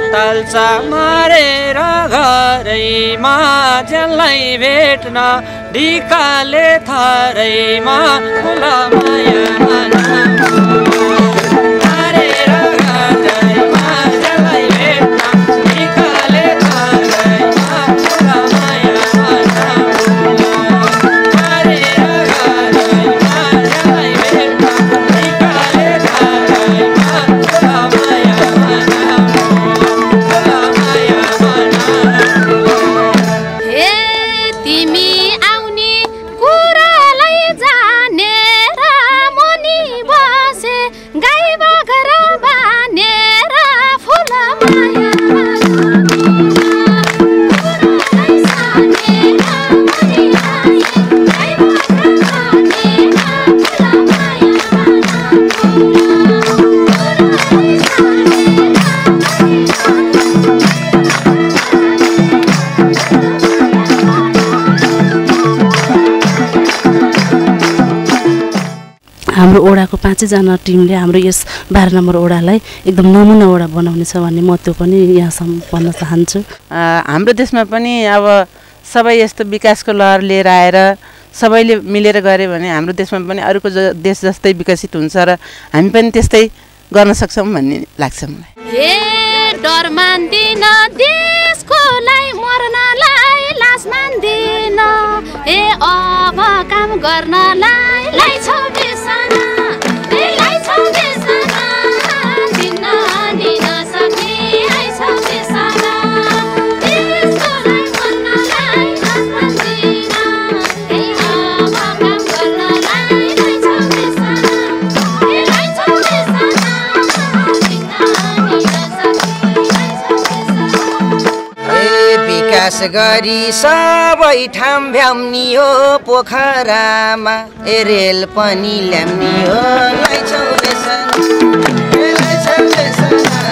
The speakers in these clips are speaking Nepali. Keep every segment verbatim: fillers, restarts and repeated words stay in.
ताल्छ मारेर घरैमा जसलाई भेट्न ढिकाले थरैमा फुल माया मारेर घरैमा जसलाई भेट्न ढिकाले थरैमा फुल माया हाम्रो ओडाको पाँचैजना टिमले हाम्रो यस बाह्र नम्बर ओडालाई एकदम नमुना ओडा बनाउनेछ भन्ने म त्यो पनि यहाँसम्म भन्न चाहन्छु। हाम्रो देशमा पनि अब सबै यस्तो विकासको लहर लिएर आएर सबैले मिलेर गऱ्यो भने हाम्रो देशमा पनि अरूको देश जस्तै विकसित हुन्छ र हामी पनि त्यस्तै गर्न सक्छौँ भन्ने लाग्छ मलाई। ए डर मान्दिन देशको लागि मर्नलाई लाज मान्दिन ए अब काम गर्नलाई लाइछौ बिसना ए लाइछौ बिसना दिन दिन सक्ने आइछौ बिसना देशको लागि मर्नलाई लाज मान्दिन ए अब काम गर्नलाई लाइछौ बिसना ए लाइछौ बिसना दिन दिन सक्ने आइछौ बिसना ए विकास गरी सबै ठाम भ्याउनी हो पोखरामा ए रेल पनि ल्याम्नी हो लाइछौ बेसन ए लाइछौ बेसन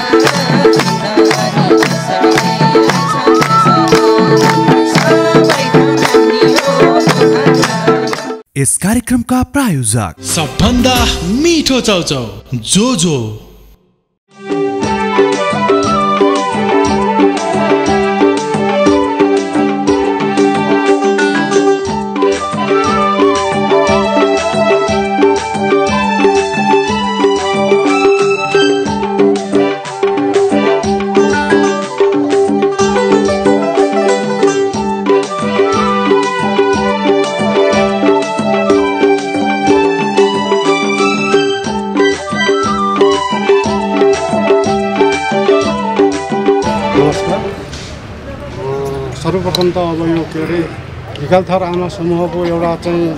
यस कार्यक्रमका प्रायोजक सबभन्दा मिठो चाउचाउ जो जो। सर्वप्रथम त अब यो के अरे ढिकालथर आमा समूहको एउटा चाहिँ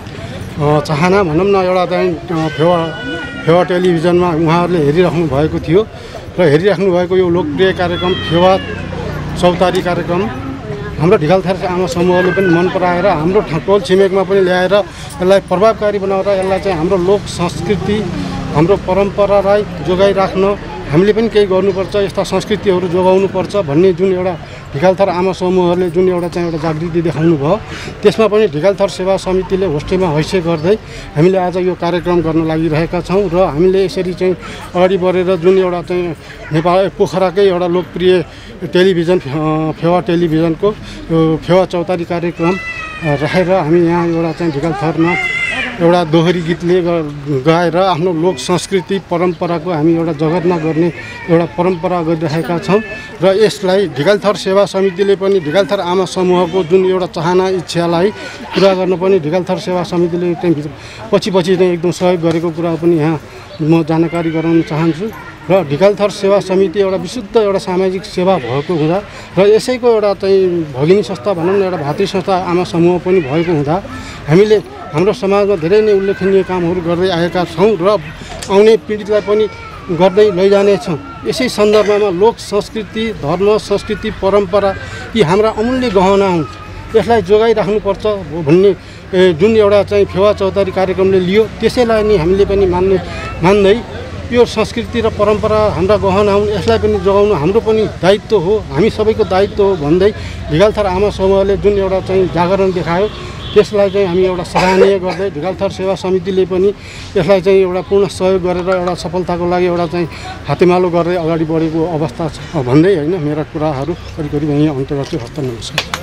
चाहना भनौँ न एउटा चाहिँ फेवा फेवा टेलिभिजनमा उहाँहरूले हेरिराख्नु भएको थियो र हेरिराख्नु भएको यो लोकप्रिय कार्यक्रम फेवा चौतारी कार्यक्रम हाम्रो ढिकालथर आमा समूहले पनि मन पराएर हाम्रो टोल छिमेकमा पनि ल्याएर यसलाई प्रभावकारी बनाएर यसलाई चाहिँ हाम्रो लोक संस्कृति हाम्रो परम्परालाई जोगाइराख्न हामीले पनि केही गर्नुपर्छ, यस्ता संस्कृतिहरू जोगाउनुपर्छ भन्ने जुन एउटा ढिकालथर आमा समूहहरूले जुन एउटा चाहिँ एउटा जागृति देखाउनु भयो, त्यसमा पनि ढिकालथर सेवा समितिले होस्टेमा हैसियत गर्दै हामीले आज यो कार्यक्रम गर्न लागिरहेका छौँ र हामीले यसरी चाहिँ अगाडि बढेर जुन एउटा चाहिँ नेपाल पोखराकै एउटा लोकप्रिय टेलिभिजन फेवा टेलिभिजनको फेवा चौतारी कार्यक्रम राखेर हामी यहाँ एउटा चाहिँ ढिकालथरमा एउटा दोहोरी गीतले गाएर आफ्नो लोक संस्कृति परम्पराको हामी एउटा जगतमा गर्ने एउटा परम्परा गरिरहेका छौँ र यसलाई ढिकालथर सेवा समितिले पनि ढिकालथर आमा समूहको जुन एउटा चाहना इच्छालाई पुरा गर्न पनि ढिकालथर सेवा समितिले चाहिँ पछि पछि चाहिँ एकदम सहयोग गरेको कुरा पनि यहाँ म जानकारी गराउन चाहन्छु र ढिकालथर सेवा समिति एउटा विशुद्ध एउटा सामाजिक सेवा भएको हुँदा र यसैको एउटा चाहिँ भगिनी संस्था भनौँ न एउटा भातृ संस्था आमा समूह पनि भएको हुँदा हामीले हाम्रो समाजमा धेरै नै उल्लेखनीय कामहरू गर्दै आएका छौँ र आउने पिँढीलाई पनि गर्दै लैजानेछौँ। यसै सन्दर्भमा लोक संस्कृति धर्म संस्कृति परम्परा यी हाम्रा अमूल्य गहना हुन्, यसलाई जोगाइराख्नुपर्छ भन्ने जुन एउटा चाहिँ फेवा चौतारी कार्यक्रमले लियो त्यसैलाई नि हामीले पनि मान्ने मान्दै यो संस्कृति र परम्परा हाम्रा गहना हुन्, यसलाई पनि जोगाउनु हाम्रो पनि दायित्व हो, हामी सबैको दायित्व हो भन्दै ढिकालथर आमा समूहले जुन एउटा चाहिँ जागरण देखायो त्यसलाई चाहिँ हामी एउटा सराहनीय गर्दै ढिकालथर सेवा समितिले पनि यसलाई चाहिँ एउटा पूर्ण सहयोग गरेर एउटा सफलताको लागि एउटा चाहिँ हातेमालो गर्दै अगाडि बढेको अवस्था छ भन्दै होइन मेरा कुराहरू करिब करिब यहीँ अन्त्य गर्छु। हस्त नमस्कार।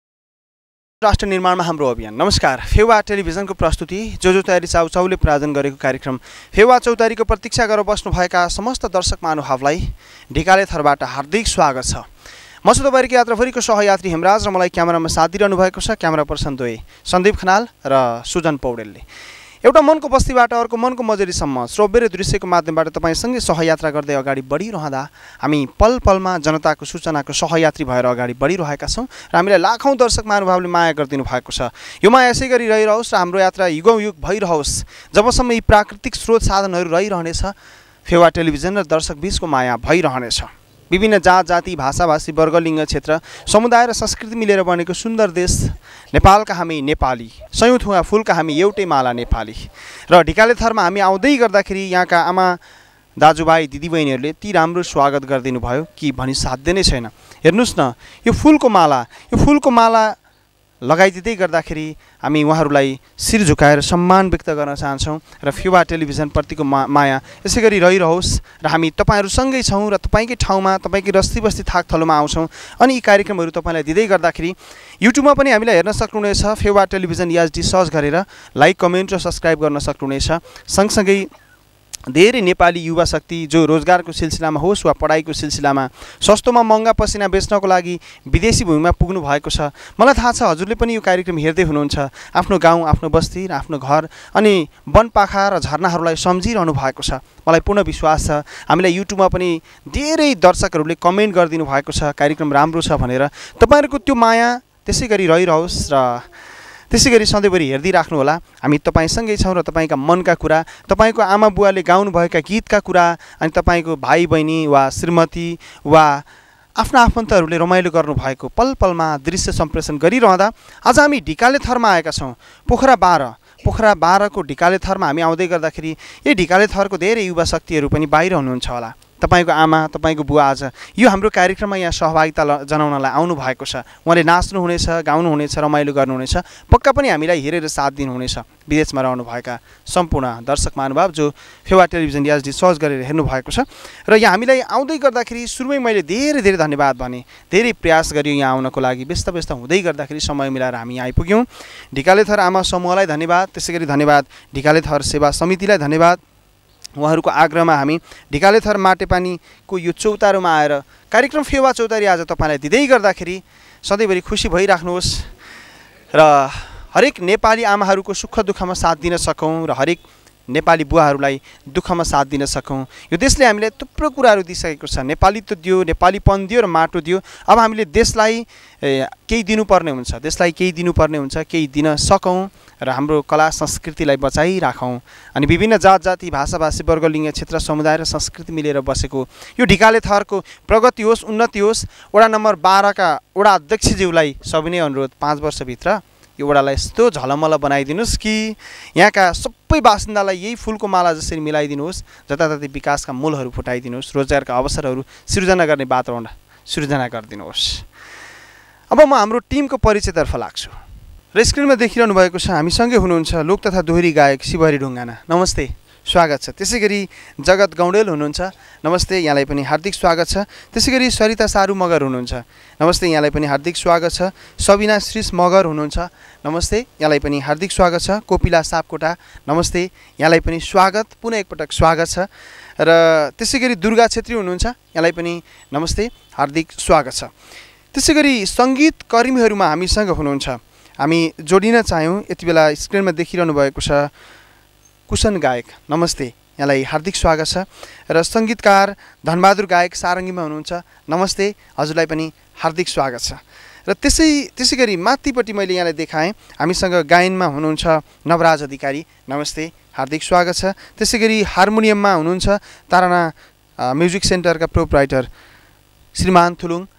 राष्ट्र निर्माणमा हाम्रो अभियान। नमस्कार। फेवा टेलिभिजनको प्रस्तुति जो जो तयारी चाउचाउले प्रायोजन गरेको कार्यक्रम फेवा चौतारीको प्रतीक्षा गरेर बस्नुभएका समस्त दर्शक महानुभावलाई ढिकाले थरबाट हार्दिक स्वागत छ। म छु तपाईँको यात्राभरिको सहयात्री हेमराज र मलाई क्यामेरामा साथ दिइरहनु भएको छ क्यामेरा पर्सन दुई सन्दीप खनाल र सुजन पौडेलले। एउटा मनको बस्तीबाट अर्को मनको मजरीसम्म श्रव्य दृश्यको माध्यमबाट तपाईँसँगै सहयात्रा गर्दै अगाडि बढिरहँदा हामी पल पलमा जनताको सूचनाको सहयात्री भएर अगाडि बढिरहेका छौँ र हामीलाई लाखौँ दर्शक महानुभावले माया गरिदिनु भएको छ। यो माया यसै गरी रहिरहोस् र हाम्रो यात्रा युगौँ युग भइरहोस् जबसम्म यी प्राकृतिक स्रोत साधनहरू रहिरहनेछ फेवा टेलिभिजन र दर्शक बीचको माया भइरहनेछ। विभिन्न जात जाति भाषाभाषी वर्गलिङ्ग क्षेत्र समुदाय र संस्कृति मिलेर बनेको सुन्दर देश नेपालका हामी नेपाली सयौँ थुवा फुलका हामी एउटै माला नेपाली। र ढिकाले थरमा हामी आउँदै गर्दाखेरि यहाँका आमा दाजुभाइ दिदीबहिनीहरूले ती राम्रो स्वागत गरिदिनु भयो कि भनी साध्य नै छैन। हेर्नुहोस् न यो फुलको माला यो फुलको माला लगाइदिँदै गर्दाखेरि हामी उहाँहरूलाई शिर झुकाएर सम्मान व्यक्त गर्न चाहन्छौँ र फेवा टेलिभिजनप्रतिको मा माया यसै गरी रहिरहोस् र हामी तपाईँहरूसँगै छौँ र तपाईँकै ठाउँमा तपाईँकै रस्ती बस्ती थाक थलोमा आउँछौँ अनि यी कार्यक्रमहरू तपाईँलाई दिँदै गर्दाखेरि युट्युबमा पनि हामीलाई हेर्न सक्नुहुनेछ। फेवा टेलिभिजन एचडी सर्च गरेर लाइक कमेन्ट र सब्सक्राइब गर्न सक्नुहुनेछ। सँगसँगै धेरै नेपाली युवा शक्ति जो रोजगारको सिलसिलामा होस् वा पढाइको सिलसिलामा सस्तोमा महँगा पसिना बेच्नको लागि विदेशी भूमिमा पुग्नु भएको छ। मलाई थाहा छ हजुरले पनि यो कार्यक्रम हेर्दै हुनुहुन्छ। आफ्नो गाउँ आफ्नो बस्ती र आफ्नो घर अनि वनपाखा र झरनाहरूलाई सम्झिरहनु भएको छ। मलाई पूर्ण विश्वास छ हामीलाई युट्युबमा पनि धेरै दर्शकहरूले कमेन्ट गरिदिनु भएको छ कार्यक्रम राम्रो छ भनेर। तपाईँहरूको त्यो माया त्यसै गरी रहिरहोस् र त्यसै गरी सधैँभरि हेरिदिइराख्नु होला। हामी तपाईँसँगै छौँ र तपाईँका मनका कुरा तपाईँको आमा बुवाले गाउनुभएका गीतका कुरा अनि तपाईँको भाइ बहिनी वा श्रीमती वा आफ्ना आफन्तहरूले रमाइलो गर्नुभएको पल पलमा दृश्य सम्प्रेषण गरिरहँदा आज हामी ढिकाले थरमा आएका छौँ। पोखरा बाह्र पोखरा बाह्रको ढिकाले थरमा हामी आउँदै गर्दाखेरि यही ढिकाले थरको धेरै युवा शक्तिहरू पनि बाहिर हुनुहुन्छ होला। तपाईँको आमा तपाईँको बुवा आज यो हाम्रो कार्यक्रममा यहाँ सहभागिता जनाउनलाई आउनु भएको छ। उहाँले नाच्नुहुनेछ गाउनुहुनेछ रमाइलो गर्नुहुनेछ पक्का पनि हामीलाई हेरेर साथ दिनुहुनेछ। विदेशमा रहनुभएका सम्पूर्ण दर्शक महानुभाव जो फेवा टेलिभिजन एचडी सर्च गरेर हेर्नुभएको छ र यहाँ हामीलाई आउँदै गर्दाखेरि सुरुमै मैले धेरै धेरै धन्यवाद भने धेरै प्रयास गरियो यहाँ आउनको लागि। व्यस्त व्यस्त हुँदै गर्दाखेरि समय मिलाएर हामी यहाँ आइपुग्यौँ। ढिकाले थर आमा समूहलाई धन्यवाद। त्यसै गरी धन्यवाद ढिकाले थर सेवा समितिलाई धन्यवाद। उहाँहरूको आग्रहमा हामी ढिकाले थर माटेपानीको यो चौतारोमा आएर कार्यक्रम फेवा चौतारी आज तपाईँलाई दिँदै गर्दाखेरि सधैँभरि खुसी भइराख्नुहोस् र हरेक नेपाली आमाहरूको सुख दुःखमा साथ दिन सकौँ र हरेक नेपाली बुवाहरूलाई दुःखमा साथ दिन सकौँ। यो देशले हामीलाई थुप्रो कुराहरू दिइसकेको छ। नेपालीत्व दियो नेपालीपन दियो र माटो दियो। अब हामीले देशलाई केही दिनुपर्ने हुन्छ देशलाई केही दिनुपर्ने हुन्छ केही दिन सकौँ र हाम्रो कला संस्कृतिलाई बचाइराखौँ। अनि विभिन्न जात जाति भाषाभाषी वर्गलिङ्ग क्षेत्र समुदाय र संस्कृति मिलेर बसेको यो ढिकाले थरको प्रगति होस् उन्नति होस्। वडा नम्बर बाह्रका वडा अध्यक्षज्यूलाई सविनय अनुरोध पाँच वर्षभित्र यो वडालाई यस्तो झलमल बनाइदिनुहोस् कि यहाँका सबै बासिन्दालाई यही फुलको माला जसरी मिलाइदिनुहोस् जताततै विकासका मूलहरू फुटाइदिनुहोस् रोजगारका अवसरहरू सृजना गर्ने वातावरण सृजना गरिदिनुहोस्। अब म हाम्रो टिमको परिचयतर्फ लाग्छु र स्क्रिनमा देखिरहनु भएको छ हामीसँगै हुनुहुन्छ लोक तथा दोहोरी गायक शिवहरि ढुङ्गाना। नमस्ते स्वागत छ। त्यसै गरी जगत गौडेल हुनुहुन्छ। नमस्ते यहाँलाई पनि हार्दिक स्वागत छ। त्यसै गरी सरिता सारू मगर हुनुहुन्छ। नमस्ते यहाँलाई पनि हार्दिक स्वागत छ। सबिना श्रीष मगर हुनुहुन्छ। नमस्ते यहाँलाई पनि हार्दिक स्वागत छ। कोपिला सापकोटा नमस्ते यहाँलाई पनि स्वागत पुनः एकपटक स्वागत छ। र त्यसै गरी दुर्गा छेत्री हुनुहुन्छ यहाँलाई पनि नमस्ते हार्दिक स्वागत छ। त्यसै गरी सङ्गीत कर्मीहरूमा हामीसँग हुनुहुन्छ हामी जोडिन चाह्यौँ। यति बेला स्क्रिनमा देखिरहनु भएको छ कुशन गायक नमस्ते यहाँलाई हार्दिक स्वागत छ। र सङ्गीतकार धनबहादुर गायक सारङ्गीमा हुनुहुन्छ नमस्ते हजुरलाई पनि हार्दिक स्वागत छ। र त्यसै त्यसै गरी माथिपट्टि मैले यहाँलाई देखाएँ हामीसँग गायनमा हुनुहुन्छ नवराज अधिकारी नमस्ते हार्दिक स्वागत छ। त्यसै गरी हार्मोनियममा हुनुहुन्छ ताराना म्युजिक सेन्टरका प्रोप्राइटर श्रीमान थुलुङ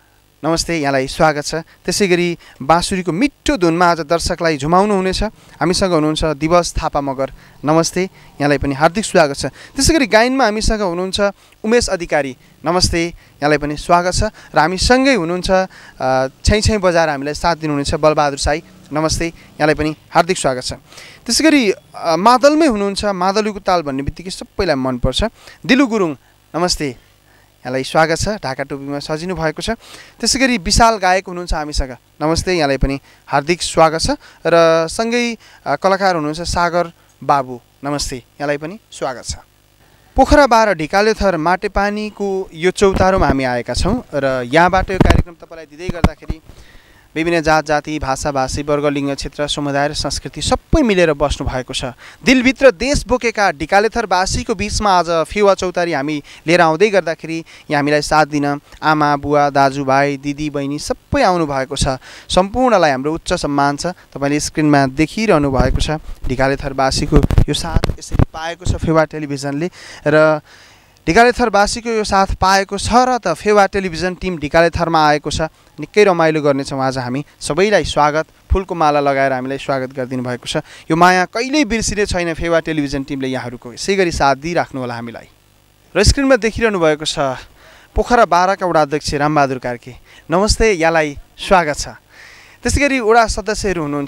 नमस्ते, यहाँलाई स्वागत छ। त्यसै गरी बाँसुरीको मिठो धुनमा आज दर्शकलाई झुमाउनु हुनेछ हामीसँग हुनुहुन्छ दिवस थापा मगर। नमस्ते, यहाँलाई पनि हार्दिक स्वागत छ। त्यसै गरी गायनमा हामीसँग हुनुहुन्छ उमेश अधिकारी। नमस्ते, यहाँलाई पनि स्वागत छ। र हामीसँगै हुनुहुन्छ छैँ छैँ बजाएर हामीलाई साथ दिनुहुनेछ बलबहादुर साई। नमस्ते, यहाँलाई पनि हार्दिक स्वागत छ। त्यसै गरी मादलमै हुनुहुन्छ, मादलुको ताल भन्ने बित्तिकै सबैलाई मनपर्छ, दिलु गुरुङ। नमस्ते, यहाँलाई स्वागत छ। ढाका टोपीमा सजिनु भएको छ। त्यसै गरी विशाल गायक हुनुहुन्छ हामीसँग। नमस्ते, यहाँलाई पनि हार्दिक स्वागत छ। र सँगै कलाकार हुनुहुन्छ सागर बाबु। नमस्ते, यहाँलाई पनि स्वागत छ। पोखरा बाह्र ढिकाले थर माटेपानीको यो चौतारोमा हामी आएका छौँ र यहाँबाट यो कार्यक्रम तपाईँलाई दिँदै गर्दाखेरि विभिन्न जात जाति भाषा भाषी वर्ग लिङ्ग क्षेत्र समुदाय र संस्कृति सबै मिलेर बस्नु भएको छ। दिलभित्र देश बोकेका ढिकालेथरवासीको बिचमा आज फेवा चौतारी हामी लिएर आउँदै गर्दाखेरि यहाँ हामीलाई साथ दिन आमा बुवा दाजुभाइ दिदी बहिनी सबै आउनु भएको छ। सम्पूर्णलाई हाम्रो उच्च सम्मान छ। तपाईँले स्क्रिनमा देखिरहनु भएको छ ढिकालेथरवासीको यो साथ यसरी पाएको छ फेवा टेलिभिजनले। र ढिकालेथरवासीको यो साथ पाएको छ र त फेवा टेलिभिजन टिम ढिकालेथरमा आएको छ। निकै रमाइलो गर्नेछौँ आज हामी। सबैलाई स्वागत, फुलको माला लगाएर हामीलाई स्वागत गरिदिनु भएको छ। यो माया कहिल्यै बिर्सिने छैन फेवा टेलिभिजन टिमले यहाँहरूको यसै गरी साथ दिइराख्नु होला हामीलाई। र स्क्रिनमा देखिरहनु भएको छ पोखरा बाह्रका वडा अध्यक्ष रामबहादुर कार्की। नमस्ते, यहाँलाई स्वागत छ। त्यसै गरी वडा सदस्यहरू हुनुहुन्छ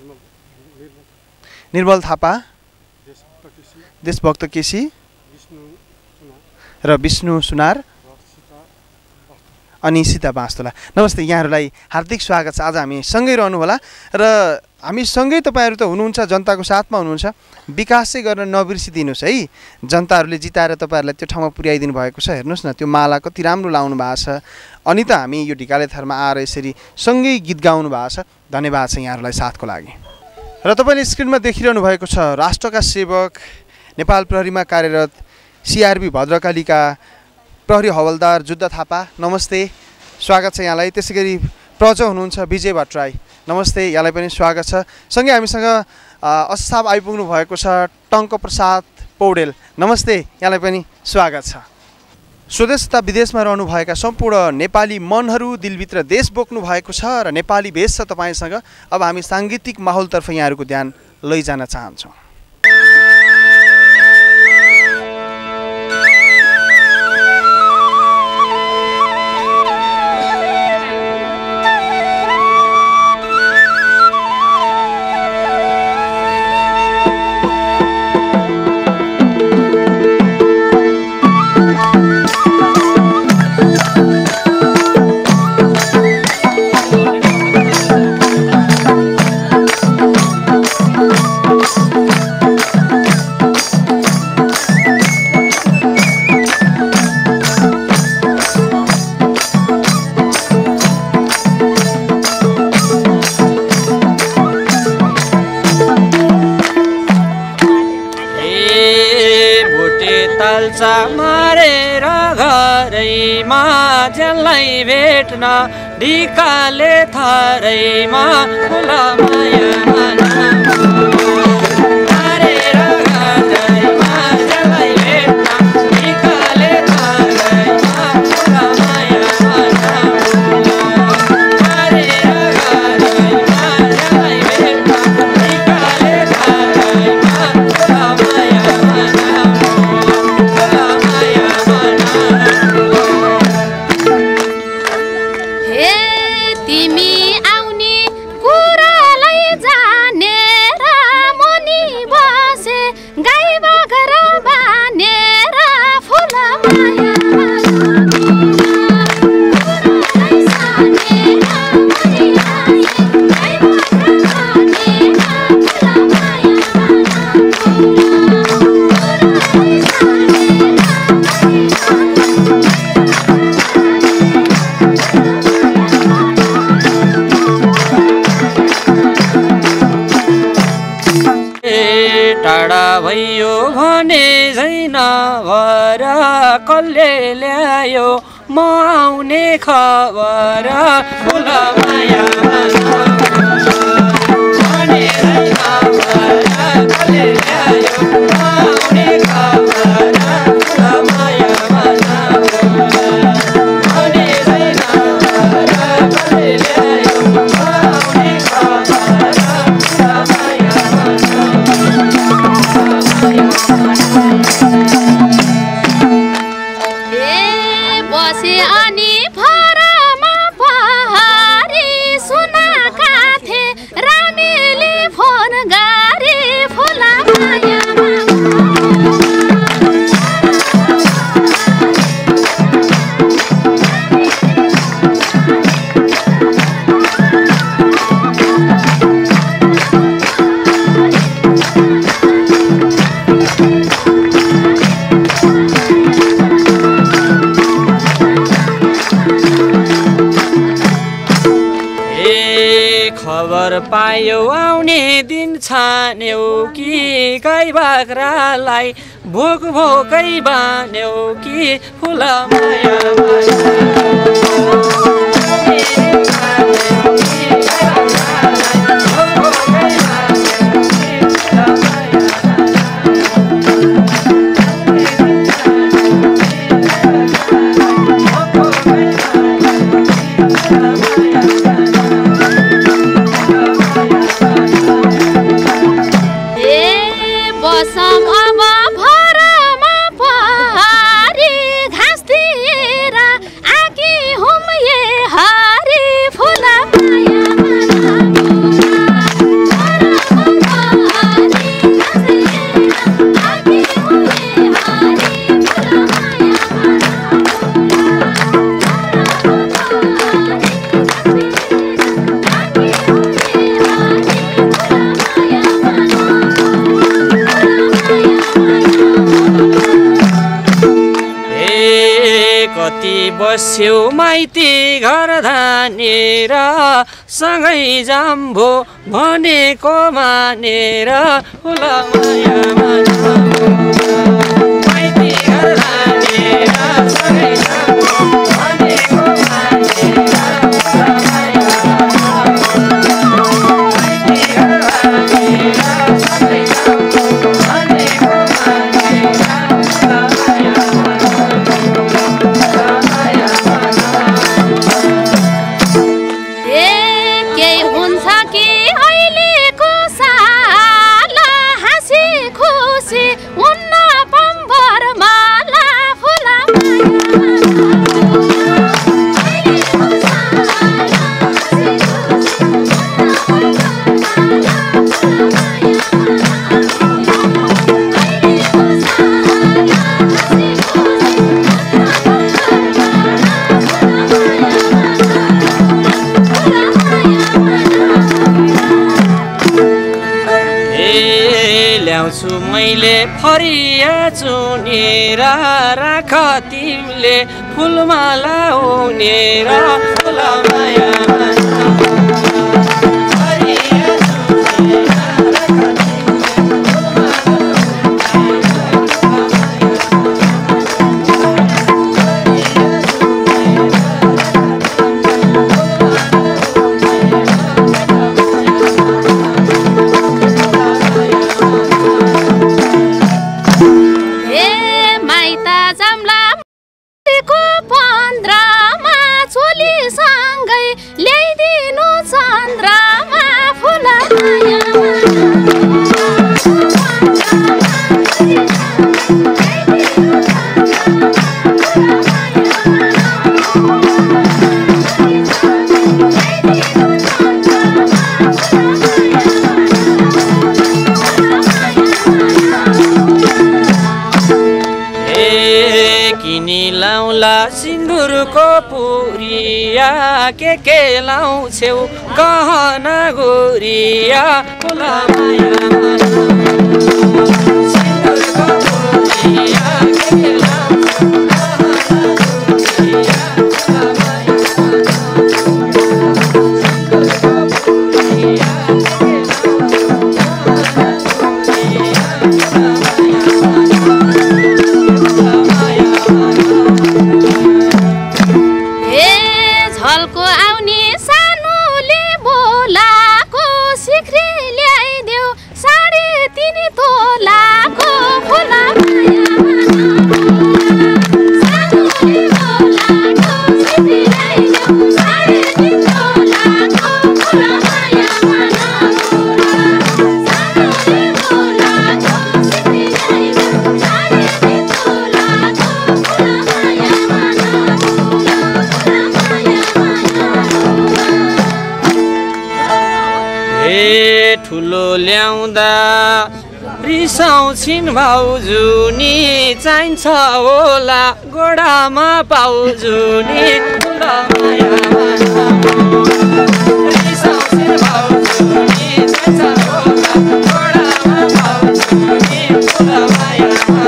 निर्मल थापा, देशभक्त केसी र विष्णु सुनार अनि सीता बाँस्तोला। नमस्ते, यहाँहरूलाई हार्दिक स्वागत छ। आज हामी सँगै रहनु होला र हामी सँगै तपाईँहरू त हुनुहुन्छ, जनताको साथमा हुनुहुन्छ। विकास चाहिँ गर्न नबिर्सिदिनुहोस् है। जनताहरूले जिताएर तपाईँहरूलाई त्यो ठाउँमा पुर्याइदिनु भएको छ। हेर्नुहोस् न, त्यो माला कति राम्रो लाउनु भएको छ। अनि त हामी यो ढिकालेथरमा आएर यसरी सँगै गीत गाउनु भएको छ। धन्यवाद छ यहाँहरूलाई साथको लागि। र तपाईँले स्क्रिनमा देखिरहनु भएको छ राष्ट्रका सेवक, नेपाल प्रहरीमा कार्यरत सिआरबी भद्रकालीका प्रहरी हवलदार जुद्ध थापा। नमस्ते, स्वागत छ यहाँलाई। त्यसै गरी प्रज हुनुहुन्छ विजय भट्टराई। नमस्ते, यहाँलाई पनि स्वागत छ। सँगै हामीसँग असाब आइपुग्नु भएको छ टङ्क प्रसाद पौडेल। नमस्ते, यहाँलाई पनि स्वागत छ। स्वदेश तथा विदेशमा रहनुभएका सम्पूर्ण नेपाली मनहरू दिलभित्र देश बोक्नु भएको छ र नेपाली भेष छ तपाईँसँग। अब हामी साङ्गीतिक माहौलतर्फ यहाँहरूको ध्यान लैजान चाहन्छौँ। मारेर घरैमा जसलाई भेट्न ढिकाले थरैमा ठुला माया मारेर घरैमा जसलाई भेट्न ढिकाले थरैमा ठुला माया मारेर घरैमा जसलाई भेट्न ढिकाले थरैमा ठुला माया भयो भने छैन भर कसले ल्यायो म आउने खबर ठुला माया भने छैन भर कसले ल्यायो म आउने खबर ठुला माया भने छैन भर बसे अनि फरमा पहारी सुनाका थे रामेले फोन गरे फुला मायामा खबर पायो आउने दिन छान्यौ कि गाई बाख्रालाई भोक भोकै बान्यौ कि फुला माया बस्यौ माइती घर धानेर सँगै जाम्भो भनेको मानेर फुला मायामा माइती घर धानेर सँगै जाम्भो भनेको मानेर फुला मायामा माइती घर धानेर सँगै जाम्भो भनेको मानेर फुला मायामा मैले फरिया चुनेर राख तिमीले फुलमाला उनेर फुला मायामा सिन्दुरको पुरिया के के लाउँछौ गहना गोरिया फुला मायामा सिन्दुरको पुरिया के के लाउँछौ गहना गोरिया फुला मायामा सिन्दुरको पुरिया के के लाउँछौ गहना गोरिया फुला झल्को आउने सानोले बोलाको सिख्री ल्याइदेऊ साढे तिन तोलाको ठुलो ल्याउँदा रिसाउँछिन् भाउजू नि चाहिन्छ होला गोडामा पाउजू नि ठुलो मायामा रिसाउँछिन् भाउजू नि चाहिन्छ होला गोडामा पाउजू नि ठुलो मायामा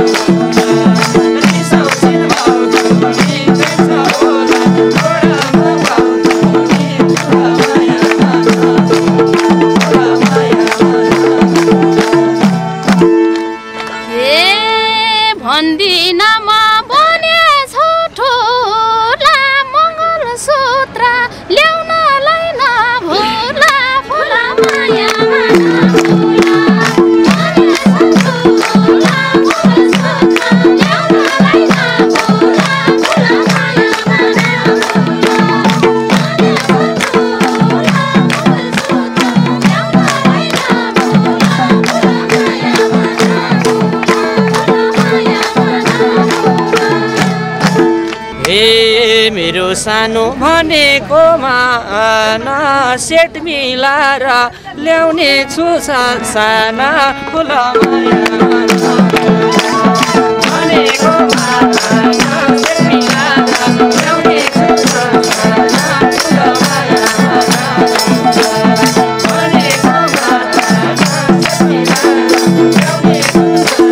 रिसाउँछिन् भाउजू नि चाहिन्छ होला गोडामा पाउजू नि ठुलो मायामा ठुलो मायामा भन्दिनमा बनेछु ठुला मङ्गलसूत्र ल्याउनलाई नभुला फुला मायामा नभुला बनेछु ठुला मङ्गलसूत्र ल्याउनलाई नभुला फुला मायामा नभुला बनेछु ठुला मङ्गलसूत्र ल्याउनलाई नभुला फुला मायामा ए मेरो सानो भनेको माना सेट मिलाएर ल्याउने छु साना फुल भनेको माना सेट मिलाएर ल्याउने छु साना फुल भनेको माना सेट मिलाएर ल्याउने छु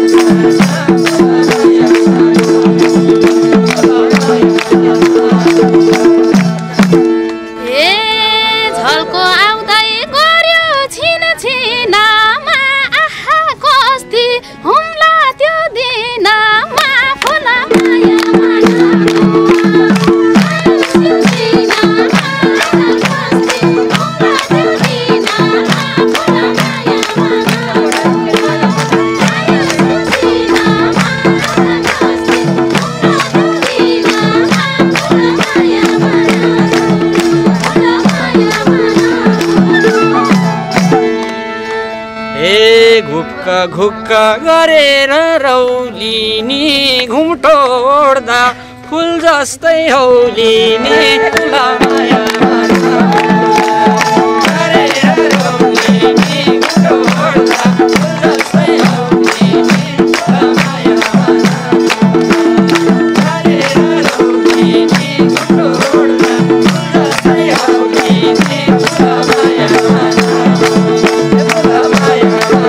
झल्को आउँदै गर्यो छिन छिनमा आहा कस्ती हुम्ला त्यो दिनमा फुला मायामा घुक्क घुक्क गरेर रौलिनी घुम्टो ओढ्दा फुल जस्तै हौलिनी फुला मायामा गरेर रौलिनी घुम्टो ओढ्दा फुल जस्तै हौलिनी फुला मायामा गरेर रौलिनी घुम्टो ओढ्दा फुल जस्तै हौलिनी फुला मायामा फुला मायामा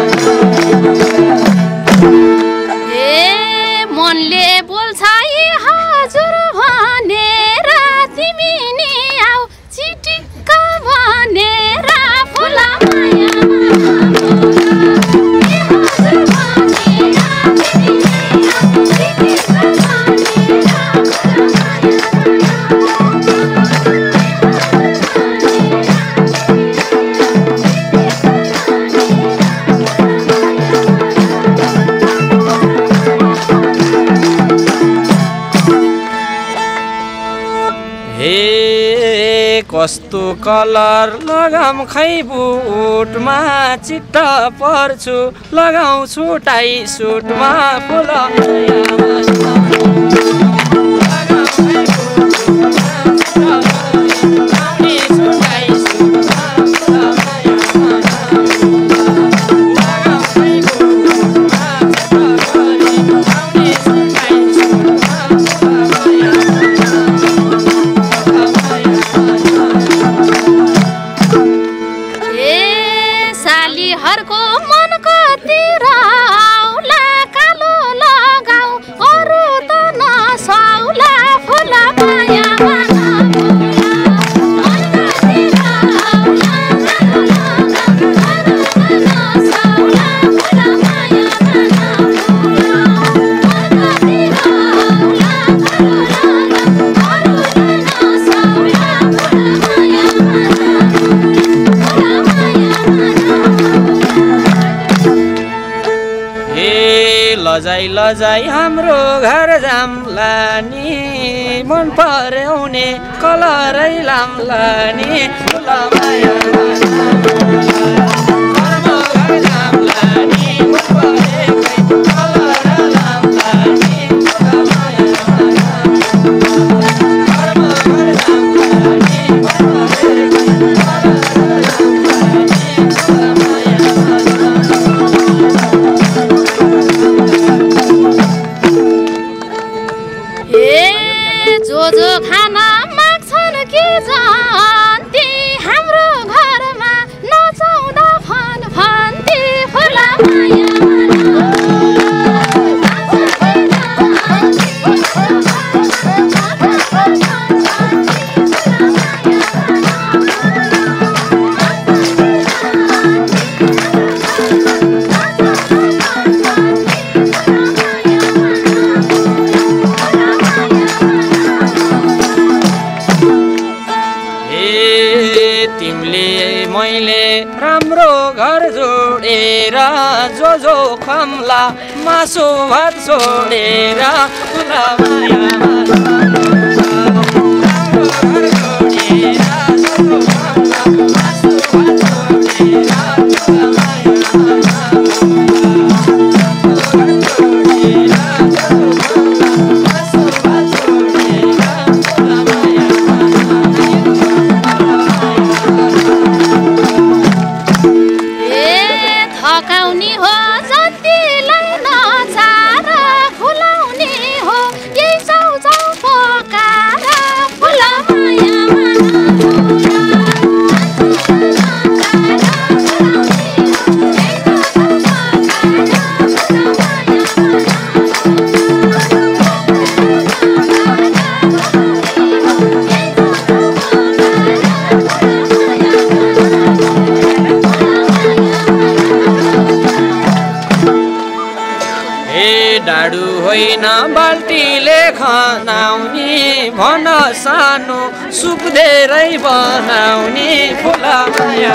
मनले बोल्छ हजुर भनेर तिमी नि आऊ चिटिक्क भनेर फुला मायामा हजुर भनेर तिमी नि आऊ चिटिक्क भनेर फुला कस्तो कलर लगाम खै बुटमा चिट्ट पर्छु लगाउँछु टाई सुटमा फुल सालीहरूको मनको तिर आउला कालो लगाऊ अरू त नसाउला फुला मायामा नभुला मनको तिर आउला कालो लगाऊ अरू त नसाउला फुला मायामा नभुला मनको तिर आउला कालो लगाऊ अरू त नसाउला फुला मायामा लजाई लजाई हाम्रो घर जाम्ला नि मन पराउने कलरै लाम्ला नि फुल मायामा हाम्रो घर जाम्ला नि मन परेकै कलर लाम्ला नि फुल मायामा हाम्रो घर जाम्ला नि मन परेकै कलर लाम्ला नि फुल मायामा जो जो खाना माग्छन् कि जन्ती हाम्रो घरमा नचाउँदा फन फन्ती फुला माया राम्रो घर जोडेर जो जो खम्ला मासु भात छोडेर फुला मायामा राम्रो घर जोडेर जो जो खम्ला मासु भात छोडेर फुला थकाउने हो जतिलाई नचार फुलाउने हो यही चाउचाउ पकाएर फुला मायामा डाडु होइन बाल्टीले खनाउने भन सानो सुप धेरै बनाउने फुला माया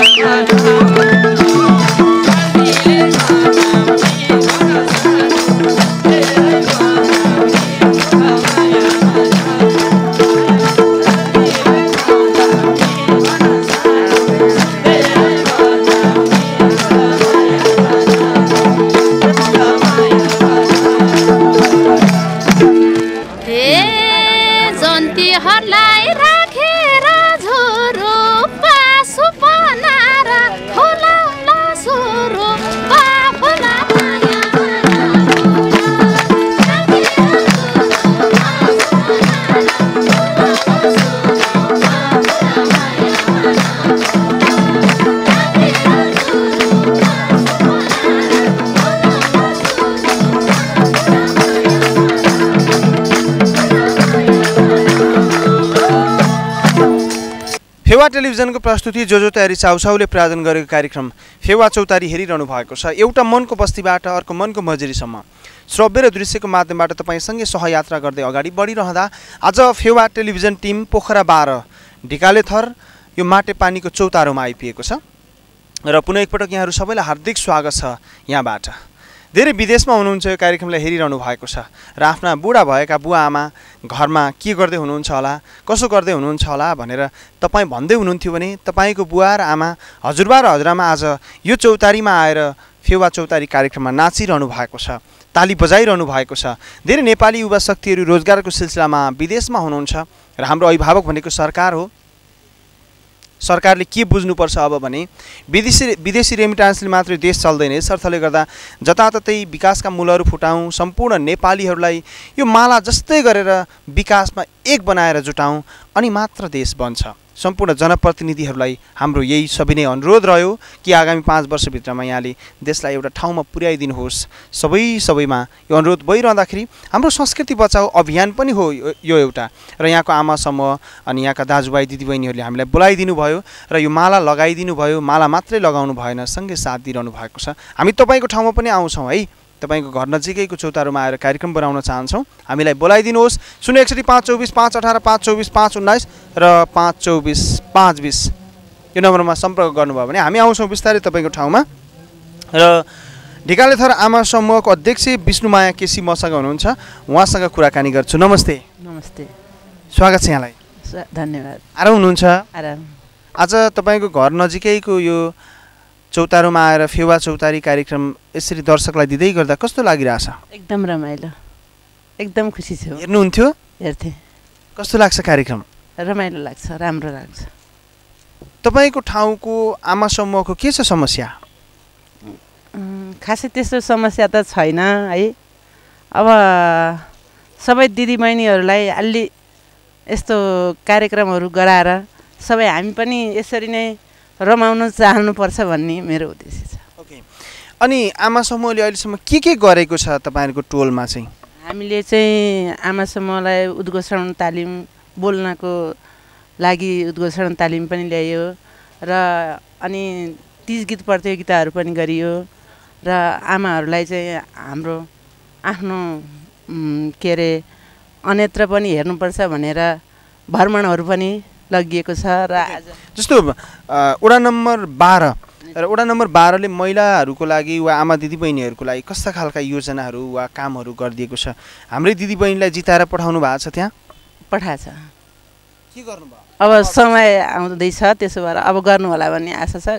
फेवा टेलिभिजनको प्रस्तुति जो जो तयारी चाउचाउले प्रायोजन गरेको कार्यक्रम फेवा चौतारी हेरिरहनु भएको छ। एउटा मनको बस्तीबाट अर्को मनको मजुरीसम्म श्रव्य र दृश्यको माध्यमबाट तपाईँसँगै सहयात्रा गर्दै अगाडि बढिरहँदा आज फेवा टेलिभिजन टिम पोखरा बाह्र ढिकाले थर यो माटे पानीको चौतारोमा आइपुगेको छ र पुनः एकपटक यहाँहरू सबैलाई हार्दिक स्वागत छ। यहाँबाट धेरै विदेशमा हुनुहुन्छ यो कार्यक्रमलाई हेरिरहनु भएको छ र आफ्ना बुढा भएका बुवा आमा घरमा के गर्दै हुनुहुन्छ होला, कसो गर्दै हुनुहुन्छ होला भनेर तपाईँ भन्दै हुनुहुन्थ्यो भने तपाईँको बुवा र आमा, हजुरबा र हजुरआमा आज यो चौतारीमा आएर फेवा चौतारी कार्यक्रममा नाचिरहनु भएको छ, ताली बजाइरहनु भएको छ। धेरै नेपाली युवा शक्तिहरू रोजगारको सिलसिलामा विदेशमा हुनुहुन्छ र हाम्रो अभिभावक भनेको सरकार हो। सरकारले के बुझ्नुपर्छ अब भने विदेशी विदेशी रेमिटान्सले मात्रै देश चल्दैन। यस अर्थले गर्दा जताततै विकासका मूलहरू फुटाउँ, सम्पूर्ण नेपालीहरूलाई यो माला जस्तै गरेर विकासमा एक बनाएर जुटाउँ अनि मात्र देश बन्छ। सम्पूर्ण जनप्रतिनिधिहरूलाई हाम्रो यही सबै नै अनुरोध रह्यो कि आगामी पाँच वर्षभित्रमा यहाँले देशलाई एउटा ठाउँमा पुर्याइदिनुहोस्। सबै सबैमा यो अनुरोध भइरहँदाखेरि हाम्रो संस्कृति बचाऊ अभियान पनि हो यो एउटा, र यहाँको आमा समूह अनि यहाँका दाजुभाइ दिदीबहिनीहरूले हामीलाई बोलाइदिनु भयो र यो माला लगाइदिनु भयो। माला मात्रै लगाउनु भएन, सँगै साथ दिइरहनु भएको छ। हामी तपाईँको ठाउँमा पनि आउँछौँ है, तपाईँको घर नजिकैको चौतारोमा आएर कार्यक्रम बनाउन चाहन्छौँ। हामीलाई बोलाइदिनुहोस्। शून्य एकसठी पाँच चौबिस पाँच अठार पाँच चौबिस पाँच उन्नाइस र पाँच चौबिस पाँच बिस यो नम्बरमा सम्पर्क गर्नुभयो भने हामी आउँछौँ बिस्तारै तपाईँको ठाउँमा। र ढिकाले थर आमा समूहको अध्यक्ष विष्णुमाया केसी मसँग हुनुहुन्छ, उहाँसँग कुराकानी गर्छु। नमस्ते। नमस्ते, स्वागत छ यहाँलाई। धन्यवाद। आराम हुनुहुन्छ? आराम। आज तपाईँको घर नजिकैको यो चौतारोमा आएर फेवा चौतारी कार्यक्रम यसरी दर्शकलाई दिँदै गर्दा कस्तो लागिरहेछ? एकदम रमाइलो, एकदम खुसी छु। हेर्नुहुन्थ्यो? हेर्थेँ। कस्तो लाग्छ कार्यक्रम? रमाइलो लाग्छ, राम्रो लाग्छ। तपाईँको ठाउँको आमा समूहको के छ समस्या? खासै त्यस्तो समस्या त छैन है। अब सबै दिदीबहिनीहरूलाई अलि यस्तो कार्यक्रमहरू गराएर सबै हामी पनि यसरी नै रमाउन चाहनुपर्छ भन्ने मेरो उद्देश्य छ। ओके, अनि आमा समूहले अहिलेसम्म के के गरेको छ तपाईँहरूको टोलमा चाहिँ? हामीले चाहिँ आमा समूहलाई उद्घोषण तालिम, बोल्नको लागि उद्घोषण तालिम पनि ल्यायो र अनि तीज गीत प्रतियोगिताहरू पनि गरियो र आमाहरूलाई चाहिँ हाम्रो आफ्नो के अरे अन्यत्र पनि हेर्नुपर्छ भनेर भ्रमणहरू पनि लगिएको छ। र आज जस्तो वडा नम्बर बाह्र र वडा नम्बर बाह्रले महिलाहरूको लागि वा आमा दिदीबहिनीहरूको लागि कस्ता खालका योजनाहरू वा कामहरू गरिदिएको छ? हाम्रै दिदीबहिनीलाई जिताएर पठाउनु भएको छ त्यहाँ? पठाएको छ। के गर्नुभयो? अब समय आउँदैछ, त्यसो भएर अब गर्नु होला भन्ने आशा छ।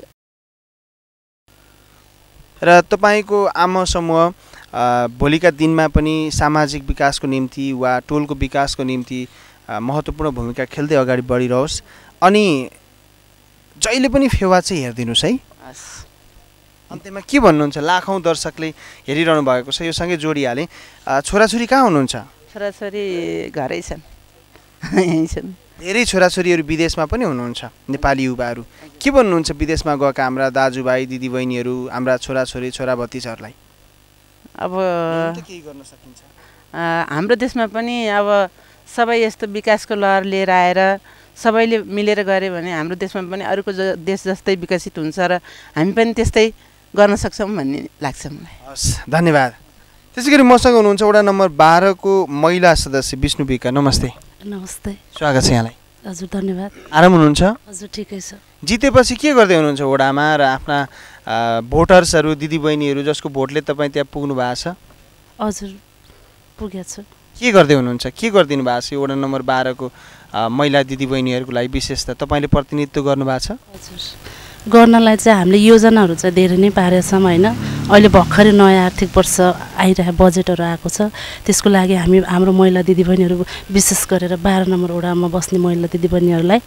र तपाईँको आमा समूह भोलिका दिनमा पनि सामाजिक विकासको निम्ति वा टोलको विकासको निम्ति महत्त्वपूर्ण भूमिका खेल्दै अगाडि बढिरहोस् अनि जहिले पनि फेवा चाहिँ हेरिदिनुहोस् है। अन्त्यमा के भन्नुहुन्छ? लाखौँ दर्शकले हेरिरहनु भएको छ, यो सँगै जोडिहालेँ। छोराछोरी कहाँ हुनुहुन्छ? छोराछोरी घरै छन्, यहीँ छन्। धेरै छोराछोरीहरू विदेशमा पनि हुनुहुन्छ, नेपाली युवाहरू। के भन्नुहुन्छ विदेशमा गएका हाम्रा दाजुभाइ दिदीबहिनीहरू, हाम्रा छोराछोरी छोरा भतिजाहरूलाई? अब के गर्न सकिन्छ? हाम्रो देशमा पनि अब सबै यस्तो विकासको लहर लिएर आएर सबैले मिलेर गऱ्यो भने हाम्रो देशमा पनि अरूको देश जस्तै विकसित हुन्छ र हामी पनि त्यस्तै गर्न सक्छौँ भन्ने लाग्छ मलाई। हस्, धन्यवाद। त्यसै गरी मसँग हुनुहुन्छ वडा नम्बर बाह्रको महिला सदस्य विष्णु विका। नमस्ते। नमस्ते, स्वागत छ यहाँलाई। हजुर धन्यवाद। आराम हुनुहुन्छ? हजुर ठिकै छ। जितेपछि के गर्दै हुनुहुन्छ वडामा र आफ्ना भोटर्सहरू दिदीबहिनीहरू जसको भोटले तपाईँ त्यहाँ पुग्नु भएको छ? हजुर पुगेको छु। के गर्दै हुनुहुन्छ? के गरिदिनु भएको छ यो वडा नम्बर बाह्रको महिला दिदीबहिनीहरूको लागि? विशेष त तपाईँले प्रतिनिधित्व गर्नुभएको छ? हजुर, गर्नलाई चाहिँ हामीले योजनाहरू चाहिँ धेरै नै पारेका छौँ होइन। अहिले भर्खरै नयाँ आर्थिक वर्ष आइरहेको बजेटहरू आएको छ, त्यसको लागि हामी हाम्रो महिला दिदीबहिनीहरू विशेष गरेर बाह्र नम्बर वडामा बस्ने महिला दिदीबहिनीहरूलाई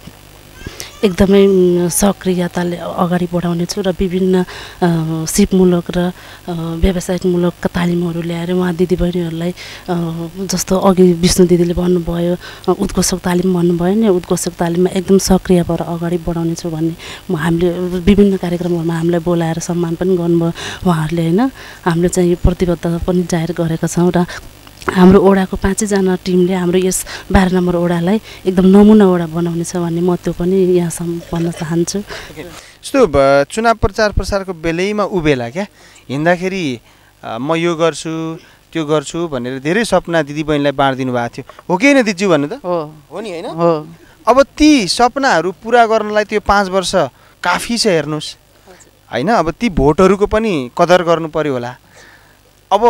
एकदमै सक्रियताले अगाडि बढाउने छु र विभिन्न सिपमूलक र व्यावसायिकमूलक तालिमहरू ल्याएर उहाँ दिदीबहिनीहरूलाई जस्तो अघि विष्णु दिदीले भन्नुभयो उद्घोषक तालिम भन्नुभयो नि, उद्घोषक तालिममा एकदम सक्रिय भएर अगाडि बढाउने छु भन्ने हामीले विभिन्न कार्यक्रमहरूमा हामीलाई बोलाएर सम्मान पनि गर्नुभयो उहाँहरूले होइन। हामीले चाहिँ यो प्रतिबद्धता पनि जाहेर गरेका छौँ र हाम्रो ओडाको पाँचैजना टिमले हाम्रो यस बाह्र नम्बर ओडालाई एकदम नमुना ओडा बनाउने छ भन्ने म त्यो पनि यहाँसम्म भन्न चाहन्छु। जस्तो चुनाव प्रचार प्रसारको बेलैमा उभेला क्या हिँड्दाखेरि म यो गर्छु त्यो गर्छु भनेर धेरै सपना दिदीबहिनीलाई बाँडिदिनु भएको थियो, हो कि होइन दिदी भन्नु त? हो हो नि होइन? हो। अब ती सपनाहरू पुरा गर्नलाई त्यो पाँच वर्ष काफी छ हेर्नुहोस् होइन। अब ती भोटहरूको पनि कदर गर्नु पर्यो होला। अब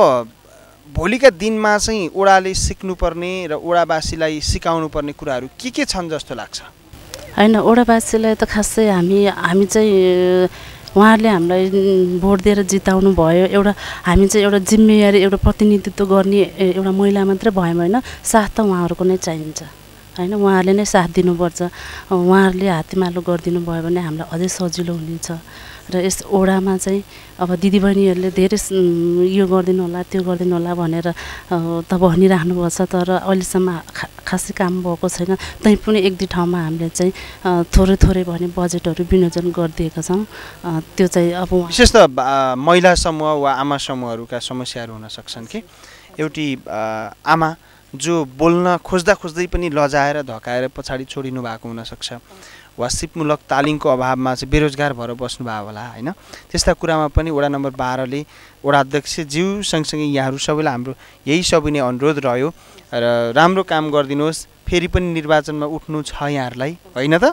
भोलिका दिनमा चाहिँ ओडाले सिक्नुपर्ने र ओडावासीलाई सिकाउनु पर्ने कुराहरू के के छन् जस्तो लाग्छ? होइन, ओडावासीलाई त खासै हामी हामी चाहिँ उहाँहरूले हामीलाई भोट दिएर जिताउनु भयो, एउटा हामी चाहिँ एउटा जिम्मेवारी एउटा प्रतिनिधित्व गर्ने एउटा महिला मात्रै भयौँ होइन, साथ त उहाँहरूको नै चाहिन्छ होइन। उहाँहरूले नै साथ दिनुपर्छ, उहाँहरूले हातेमालो गरिदिनु भयो भने हामीलाई अझै सजिलो हुनेछ। र यस ओडामा चाहिँ अब दिदीबहिनीहरूले धेरै यो गरिदिनु होला त्यो गरिदिनु होला भनेर त भनिराख्नुपर्छ, तर अहिलेसम्म खा खासै काम भएको छैन। तै पनि एक दुई ठाउँमा हामीले चाहिँ थोरै थोरै भने बजेटहरू विनियोजन गरिदिएका छौँ। त्यो चाहिँ अब विशेष त महिला समूह वा आमा समूहहरूका समस्याहरू हुन सक्छन् कि एउटी आमा जो बोल्न खोज्दा खोज्दै पनि लजाएर धकाएर पछाडि छोडिनु भएको हुनसक्छ वा सिपमूलक तालिमको अभावमा चाहिँ बेरोजगार भएर बस्नुभयो होला होइन। त्यस्ता कुरामा पनि वडा नम्बर बाह्रले वडा अध्यक्ष ज्यू सँगसँगै यहाँहरू सबैलाई हाम्रो यही सबै नै अनुरोध रह्यो र राम्रो काम गरिदिनुहोस्। फेरि पनि निर्वाचनमा उठ्नु छ यहाँहरूलाई होइन त?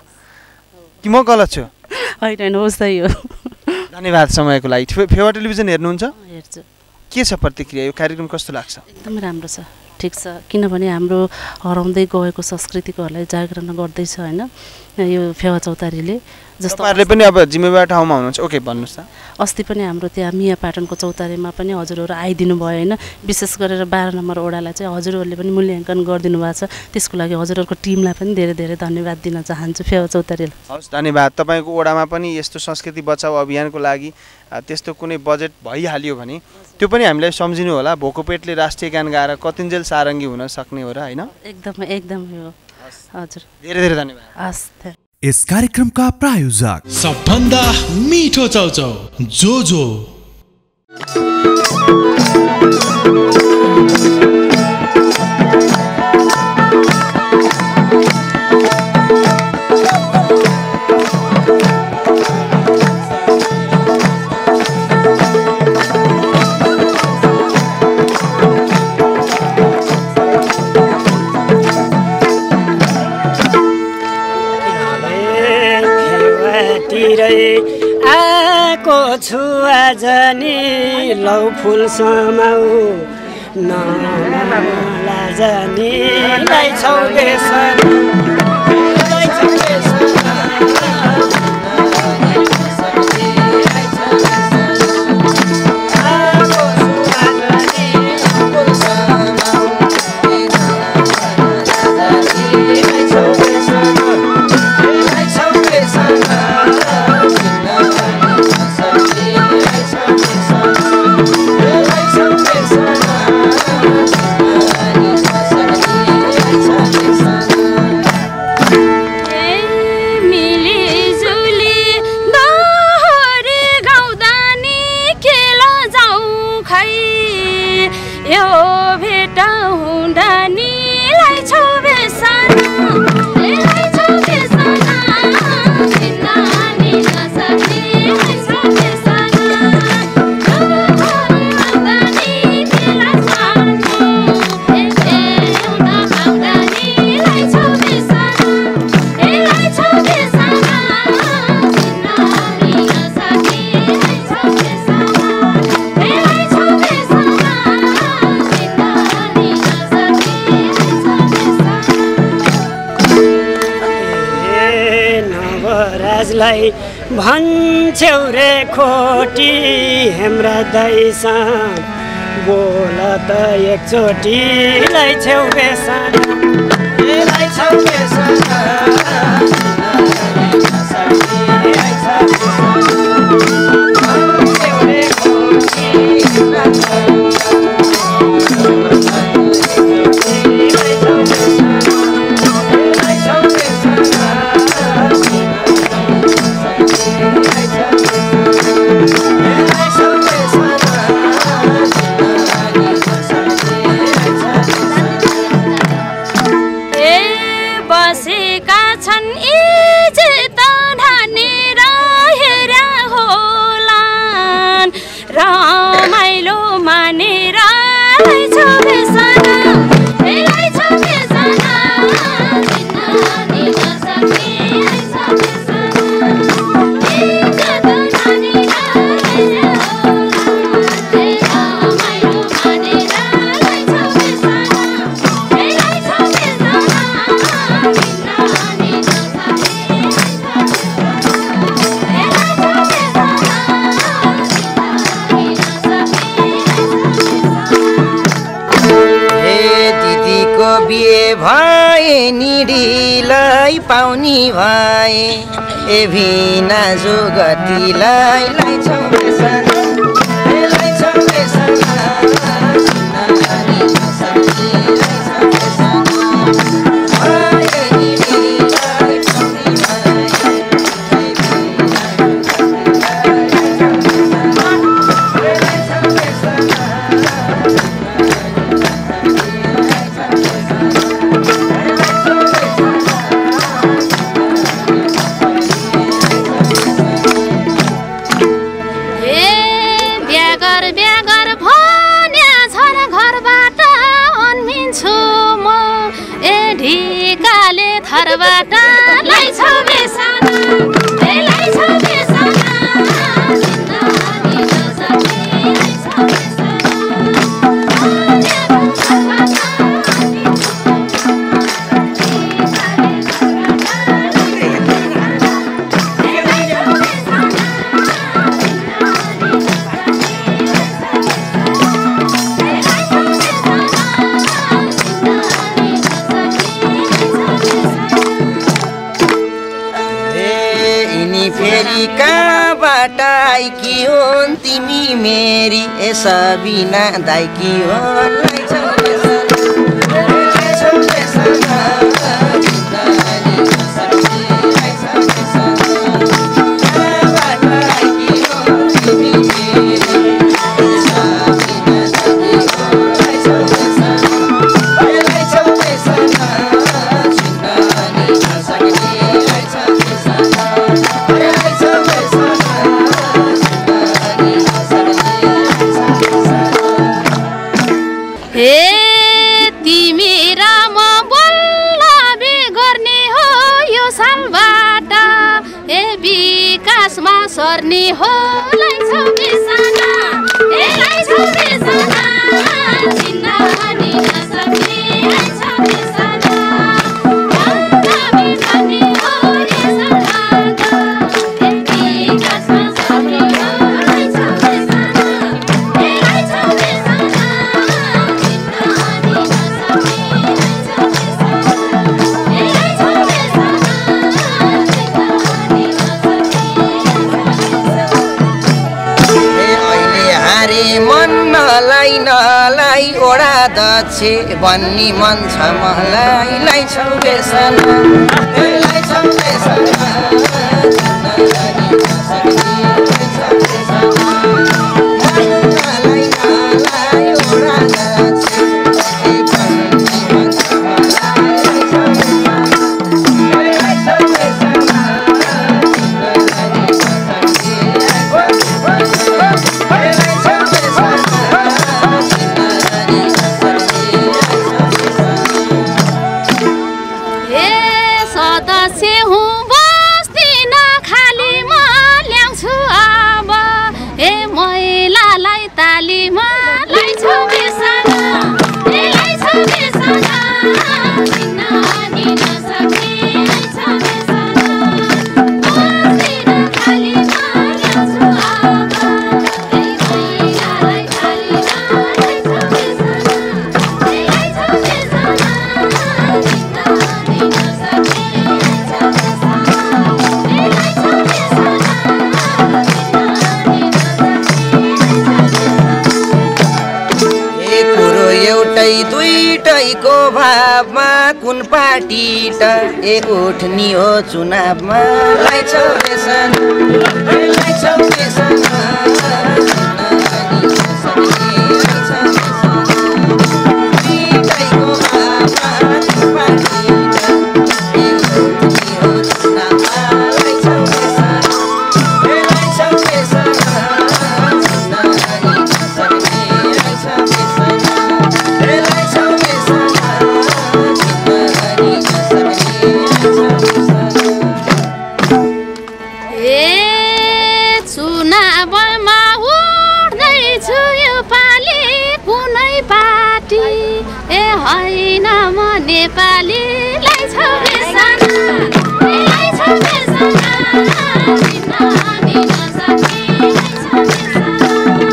कि म गलत छु? होइन होइन, होस् त यो। धन्यवाद समयको लागि। फेवा टेलिभिजन हेर्नुहुन्छ? हेर्छु। के छ प्रतिक्रिया? यो कार्यक्रम कस्तो लाग्छ? एकदमै राम्रो छ, ठिक छ। किनभने हाम्रो हराउँदै गएको संस्कृतिकोहरूलाई जागरण गर्दैछ होइन यो फेवा चौतारीले। जस्तो तपाईँहरूले पनि अब जिम्मेवार ठाउँमा हुनुहुन्छ। ओके, भन्नुहोस् त। अस्ति पनि हाम्रो त्यहाँ मिया पाटनको चौतारीमा पनि हजुरहरू आइदिनु भयो होइन। विशेष गरेर बाह्र नम्बर ओडालाई चाहिँ हजुरहरूले पनि मूल्याङ्कन गरिदिनु भएको छ, त्यसको लागि हजुरहरूको टिमलाई पनि धेरै धेरै धन्यवाद दिन चाहन्छु फेवा चौतारीलाई। हस्, धन्यवाद। तपाईँको ओडामा पनि यस्तो संस्कृति बचाउ अभियानको लागि त्यस्तो कुनै बजेट भइहाल्यो भने त्यो पनि हामीलाई सम्झिनु होला। भोको पेटले राष्ट्रिय गान गाएर कतिन्जेल सारङ्गी हुन सक्ने हो र होइन? एकदमै एकदमै हो। हजुर धेरै धेरै धन्यवाद। हस् त यस कार्यक्रमका प्रायोजक सबभन्दा मिठो चाउचाउ जो जो। आको छु आज नि लौ फुल समाउ नला जानी लाई छौ बेसन लाई छौ बेसन राजलाई भन्छौ रे खोटी हेम्रा दैसा बोल त एकचोटि लाई छौ बेसन लाई छौ बेसन निडीलाई पाउनी भए ए भिना जुगतीलाई लाई छौ बेसन लाई छौ बेसन दाइकी हुन् तिमी मेरी ए सबिना दाइकी हुन् लाई छौ बेसन लाई छौ बेसन सर्नी हो लाइछौ बिसाना ए लाइछौ बिसाना चिन्न पनि नसक्ने लाइछौ बिसाना हामी पनि हो रेसना ए विकासमा सर्नी हो लाइछौ बिसाना ए लाइछौ बिसाना चिन्न पनि नसक्ने लाइछौ बिसाना ए लाइछौ बिसाना चिन्न पनि हारे मन नलाई नलाई ओडा दक्ष भन्ने मन छ मलाई लाइछौ बेसना लाइछौ बेसना दुईटैको भावमा कुन पार्टी त ए उठ्नी हो चुनावमा लाइछौ बेसना लाइछौ बेसना दुईटैको भावमा कुन पार्टी त ए उठ्नी हो चुनावमा लाइछौ बेसना लाइछौ बेसना नेपाली लाइछौ बेसना ए लाइछौ बेसना चिन्न पनि नसक्ने लाइछौ बेसना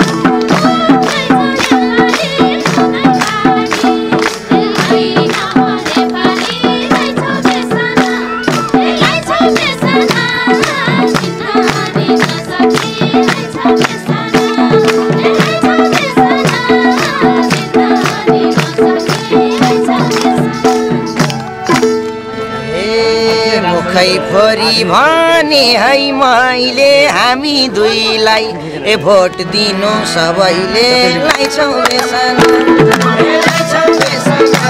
लाइछौ नेपाली होइन नेपाली लाइछौ बेसना ए लाइछौ बेसना चिन्न पनि नसक्ने लाइछौ बेसना ए लाइछौ बेसना चिन्न पनि नसक्ने लाइछौ बेसना मुखै फोरी भने है मैले हामी दुईलाई ए भोट दिनु सबैले लाइछौ बेसना लाइछौ बेसना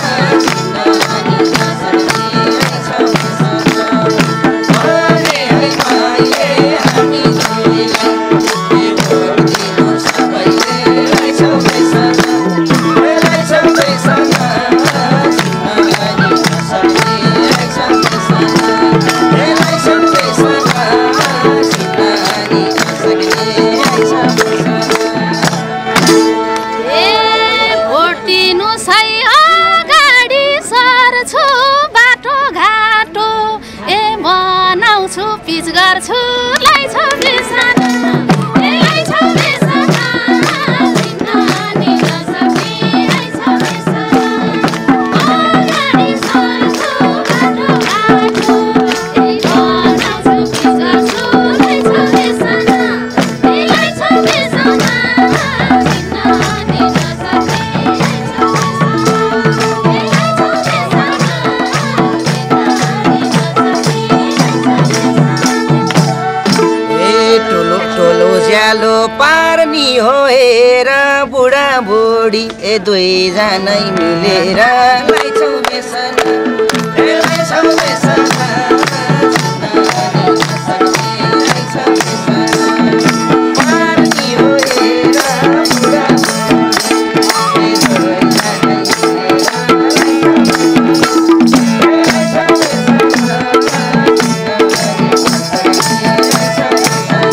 पिच गर्छु लाइछौ बेसना ए लाइछौ बेसना चिन्न पनि नसक्ने लाइछौ बेसना अगाडि सर्छु बाटो घाटो ए बनाउँछु पिच गर्छु लाइछौ बेसना ए लाइछौ बेसना चिन्न पनि नसक्ने लाइछौ बेसना ए लाइछौ बेसना चिन्न पनि टोलो ज्यालो पार्नी हो हेर बुढा बुढी ए दुईजनै मिलेर लाइछौ बेसना लाइछौ बेसना पार्नी हो हेर बुढा बुढी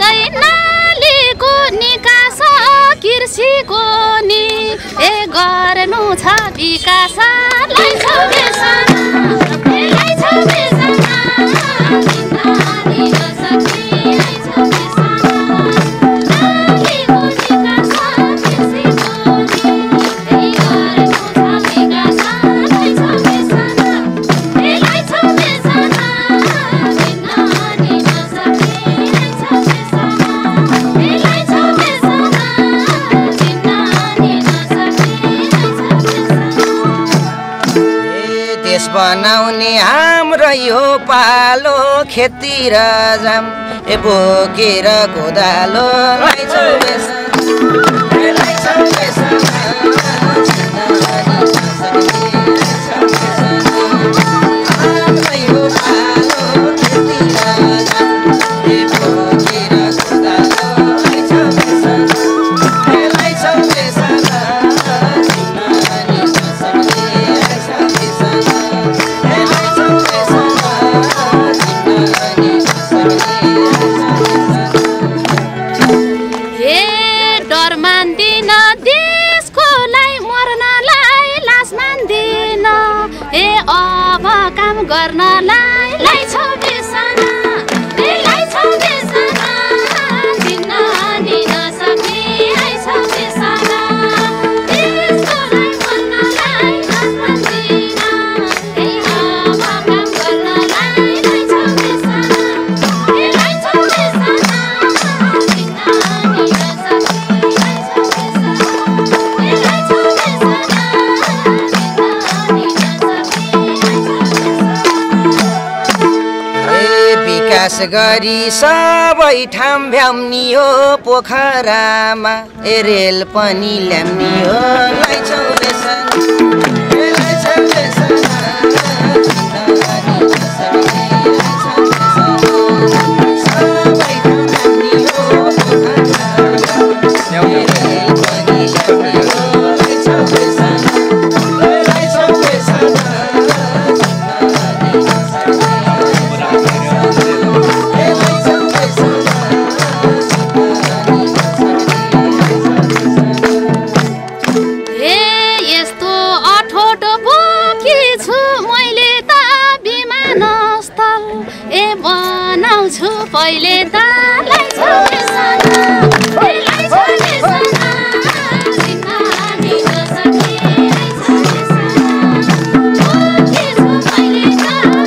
यस्तै नालीको निकास कृषिको नि ए गर्नु छ विकास लाई छ बेसना लाई छ बेसना जिन्दानी नसकी लाई छ बेसना नालीको निकास कृषिको नि ए गर्नु छ विकास लाई छ बेसना लाई छ बेसना जिन्दानी नसकी लाई छ बेसना लाई छ बेसना जिन्दानी नसकी लाई छ बेसना देश बनाउने हाम्रो यो पालो खेती र जाम ए बोकेर कोदालो लाइछौ बेसन ए लाइछौ बेसन हाम्रो यो पालो खेती र जाम ए बोकेर कोदालो लाइछौ बेसन ए लाइछौ बेसन गर्नलाई लाई छ बेसना ए लाई छ बेसना जिन्दानी नसकी लाई छ बेसना त्यसलाई गर्नलाई नसकिन ए अब काम गर्नलाई लाई छ बेसना ए लाई छ बेसना जिन्दानी नसकी लाई छ बेसना ए लाई छ बेसना जिन्दानी नसकी विकास गरी सबै ठाम भ्याम्नी हो पोखरामा ए रेल पनि ल्याम्नी हो लाइछौ बेसन ए लाइछौ बेसन जिन्दानी नसकी लाइछौ बेसन सबै ठाम भ्याम्नी हो पोखरामा ए रेल पनि ल्याम्नी हो लाइछौ बेसन ए लाइछौ बेसन जिन्दानी नसकी पहिले त लाई छ बेसना ए लाई छ बेसना जिन्दानी नसकी लाई छ बेसना के छु पहिले त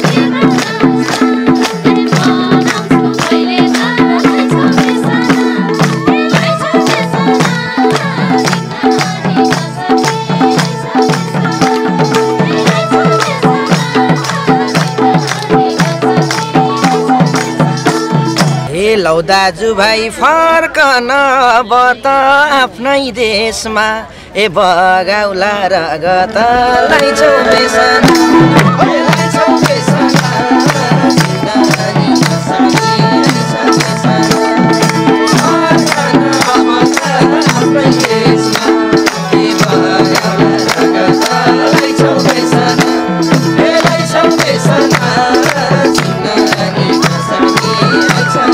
ए बनाउँछु पहिले त लाई छ बेसना ए लाई छ बेसना जिन्दानी नसकी लाई छ बेसना ए लाई छ ए लौ दाजुभाइ फर्कन अब त आफ्नै देशमा ए बगाउला रगत लाइछौ बेसन ए लाइछौ बेसन जिन्दानी नसकी लाइछौ बेसन फर्कन अब त आफ्नै देशमा ए बगाउला रगत लाइछौ बेसन ए लाइछौ बेसन जिन्दानी नसकी लाइछौ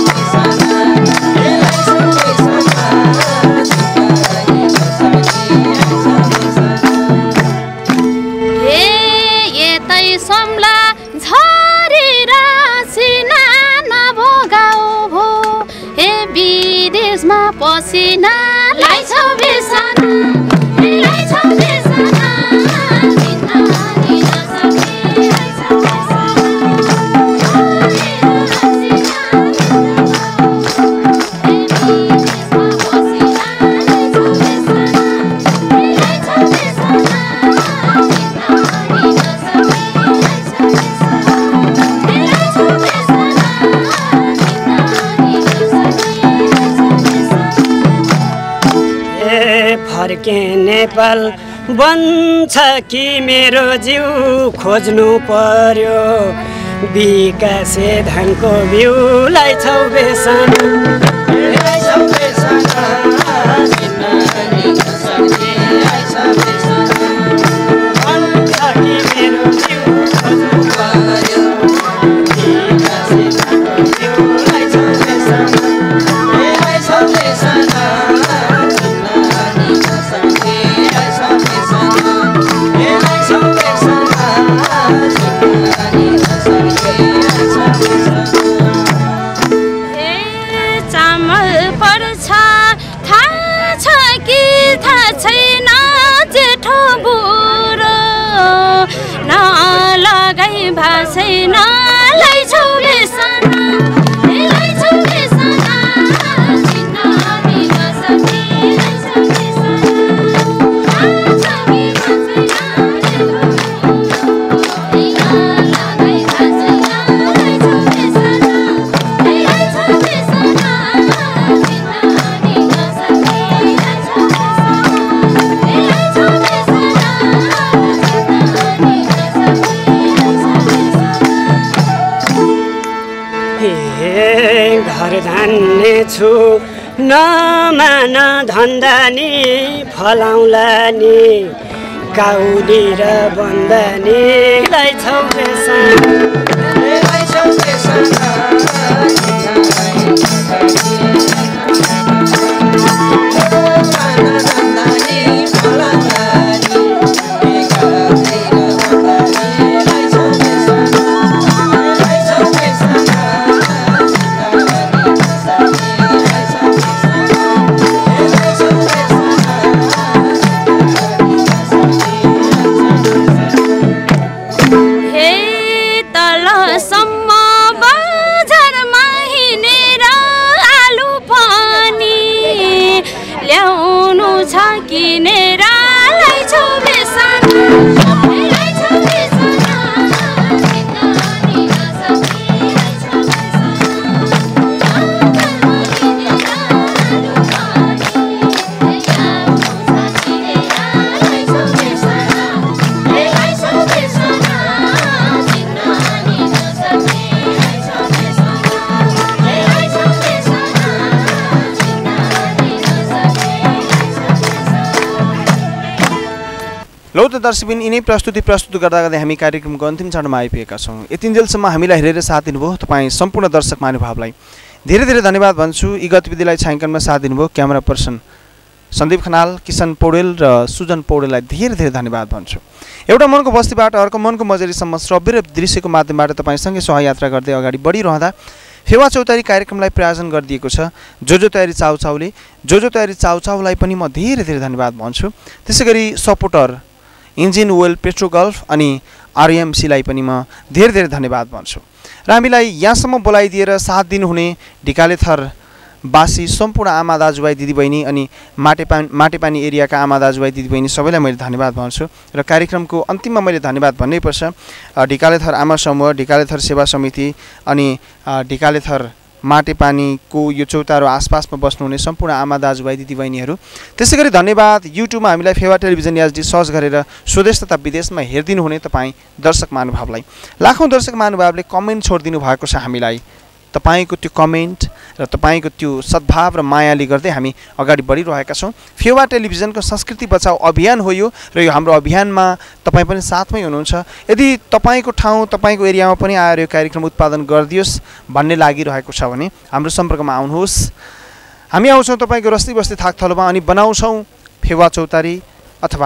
समला झरेर सिना नभोगाउ भो ए विदेशमा पसिना लाई छ बेसना ए लाई छ बेसना जिन्दानी नसकी लाई छ बेसना ए विदेशमा पसिना लाई छ बेसना ए लाई छ बेसना जिन्दानी नसकी फर्के नेपाल बन्छ कि मेरो जिउ खोज्नु पर्यो विकासे धनको बिउ लाइछौ बेसना लाइछौ बेसना जिन्दानी नसकी लाइछौ बेसना बन्छ कि मेरो जिउ खोज्नु पर्यो विकासे धनको बिउ लाइछौ बेसना छ थाहा छ कि थाहा छैन जेठो बुढो नलगाई भाषैन लैछौ बेसना लैछौ बेसना चिन्न बिन सकी लैछौ बेसना थाहा छ कि थाहा छैन नलगाई भाषैन लैछौ बेसना लैछौ बेसना चिन्न बिन सकी लैछौ बेसना लैछौ घर धान्ने छु नमान धन्दानी फलाउला नि काउली र बन्दानी लैछौ बेसना लैछौ बेसना लौ त दर्शकबिन यिनै प्रस्तुति प्रस्तुत गर्दा गर्दै हामी कार्यक्रमको अन्तिम चरणमा आइपुगेका छौँ। यतिन्जेलसम्म हामीलाई हेरेर साथ दिनुभयो तपाईँ सम्पूर्ण दर्शक महानुभावलाई धेरै धेरै धन्यवाद भन्छु। यी गतिविधिलाई छायाङ्कनमा साथ दिनुभयो क्यामेरा पर्सन सन्दीप खनाल, किसन पौडेल र सुजन पौडेललाई धेरै धेरै धन्यवाद भन्छु। एउटा मनको बस्तीबाट अर्को मनको मजरीसम्म श्रव्य र दृश्यको माध्यमबाट तपाईँसँगै सहयात्रा गर्दै अगाडि बढिरहँदा फेवा चौतारी कार्यक्रमलाई प्रायोजन गरिदिएको छ जो जो तयारी चाउचाउले। जो जो तयारी चाउचाउलाई पनि म धेरै धेरै धन्यवाद भन्छु। त्यसै गरी supporter engine oil Petro Gulf अनि आरएमसीलाई पनि म धेरै धेरै धन्यवाद भन्छु। र हामीलाई यहाँसम्म बोलाइदिएर साथ दिनुहुने ढिकाले थर बासी सम्पूर्ण आमा दाजुभाइ दिदीबहिनी अनि माटेपानी माटेपानी एरियाका आमा दाजुभाइ दिदीबहिनी सबैलाई मैले धन्यवाद भन्छु। र कार्यक्रमको अन्तिममा मैले धन्यवाद भन्नै पर्छ ढिकाले थर आमा समूह, ढिकाले थर सेवा समिति अनि ढिकाले थर माटेपानीको यो चौतारो आसपासमा बस्नुहुने सम्पूर्ण आमा दाजुभाइ दिदीबहिनीहरू। त्यसै गरी धन्यवाद युट्युबमा हामीलाई फेवा टेलिभिजन एचडी सर्च गरेर स्वदेश तथा विदेशमा हेरिदिनु हुने तपाईँ दर्शक महानुभावलाई लाखौँ दर्शक महानुभावले कमेन्ट छोडिदिनु भएको छ। हामीलाई तपाईँको त्यो कमेन्ट र तपाईँको त्यो सद्भाव र मायाले गर्दै हामी अगाडि बढिरहेका छौँ। फेवा टेलिभिजनको संस्कृति बचाऊ अभियान हो यो, र यो हाम्रो अभियानमा तपाईँ पनि साथमै हुनुहुन्छ। यदि तपाईँको ठाउँ तपाईँको एरियामा पनि आएर यो कार्यक्रम उत्पादन गरिदियोस् भन्ने लागिरहेको छ भने हाम्रो सम्पर्कमा आउनुहोस्। हामी आउँछौँ तपाईँको रस्ती बस्ती थाकथलोमा अनि बनाउँछौँ फेवा चौतारी अथवा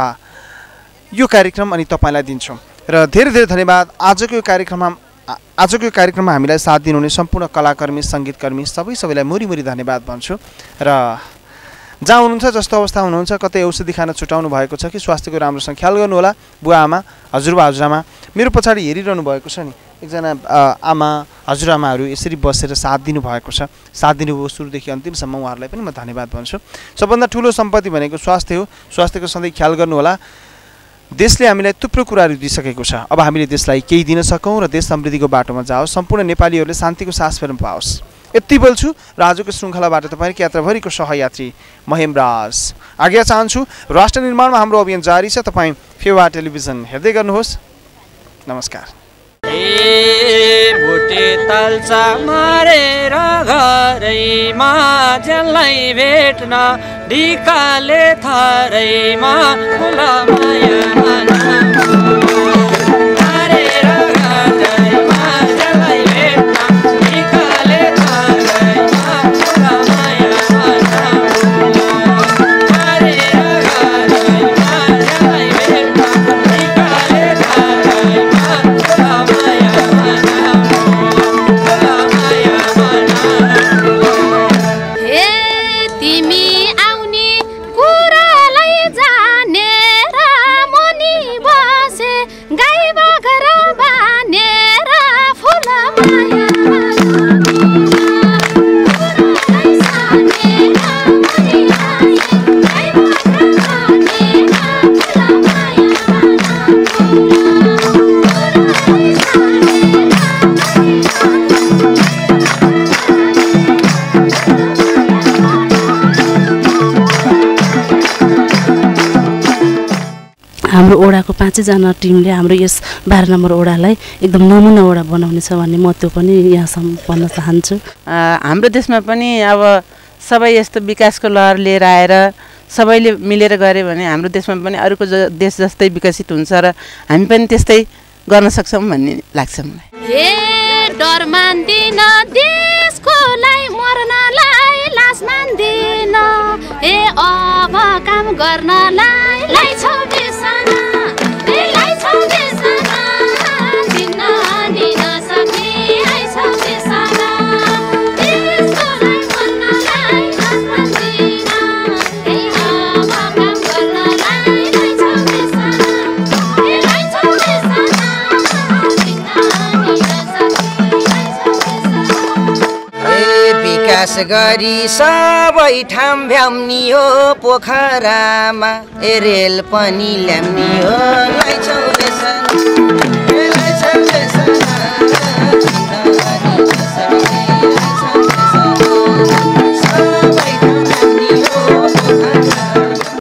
यो कार्यक्रम अनि तपाईँलाई दिन्छौँ। र धेरै धेरै धन्यवाद। आजको यो कार्यक्रममा आजको यो कार्यक्रममा हामीलाई साथ दिनुहुने सम्पूर्ण कलाकर्मी सङ्गीतकर्मी सबै सबैलाई मुरी मुरी धन्यवाद भन्छु। र जहाँ हुनुहुन्छ जस्तो अवस्था हुनुहुन्छ, कतै औषधि खान छुटाउनु भएको छ कि स्वास्थ्यको राम्रोसँग ख्याल गर्नुहोला। बुवा आमा, हजुरबा हजुरआमा मेरो पछाडि हेरिरहनु भएको छ नि एकजना आमा हजुरआमाहरू यसरी बसेर साथ दिनुभएको छ, साथ दिनुभयो सुरुदेखि अन्तिमसम्म, उहाँहरूलाई पनि म धन्यवाद भन्छु। सबभन्दा ठुलो सम्पत्ति भनेको स्वास्थ्य हो। स्वास्थ्यको सधैँ ख्याल गर्नुहोला। देशले हामीलाई थुप्रो कुराहरू दिइसकेको छ, अब हामीले देशलाई केही दिन सकौँ र देश समृद्धिको बाटोमा जाओस्, सम्पूर्ण नेपालीहरूले शान्तिको सास फेर्न पाओस्। यति बोल्छु र आजको श्रृङ्खलाबाट तपाईँको यात्राभरिको सहयात्री म हेमराज आज्ञा चाहन्छु। राष्ट्र निर्माणमा हाम्रो अभियान जारी छ। तपाईँ फेवा टेलिभिजन हेर्दै गर्नुहोस्। नमस्कार। भुटे ताल्चा मारेर घरैमा जसलाई भेट्न ढिकाले थरैमा खुला माया मारेर घरैमा जसलाई भेट्न ढिकाले थरैमा खुला माया मारेर घरैमा जसलाई भेट्न ढिकाले थरैमा खुला हे तिमी आउने कुरालाई जानेर मुनि बसे गाई बाख्रा बानेर फुल माया हाम्रो ओडाको पाँचैजना टिमले हाम्रो यस बाह्र नम्बर ओडालाई एकदम नमुना ओडा बनाउने छ भन्ने म त्यो पनि यहाँसम्म भन्न चाहन्छु। हाम्रो देशमा पनि अब सबै यस्तो विकासको लहर लिएर आएर सबैले मिलेर गऱ्यो भने हाम्रो देशमा पनि अरूको देश जस्तै विकसित हुन्छ र हामी पनि त्यस्तै गर्न सक्छौँ भन्ने लाग्छ मलाई। हे डर मान्दिन देशको लागि मर्नलाई लाज मान्दिन हे अब काम गर्नलाई लाई छौ बेसना हे लाई छौ बेसना जिन्न दिन सक्ने लाई छौ बेसना देशको लागि मर्नलाई लाज मान्दिन हे अब काम गर्नलाई लाई छौ बेसना हे लाई छौ बेसना जिन्न दिन सक्ने लाई छौ बेसना। ए विकास गरी सबै ठाम भ्याम्नी हो पोखरामा ए रेल पनि ल्याम्नी हो